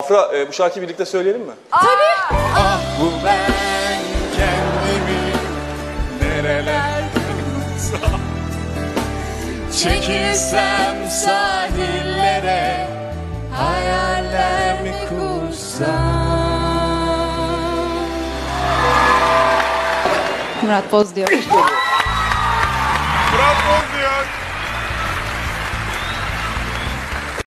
Afra, bu şarkıyı birlikte söyleyelim mi? Tabii. Ah bu ben kendimi nerelerden çekilsem sahillere, hayaller mi kursam? Murat Boz diyor. Murat Boz diyor.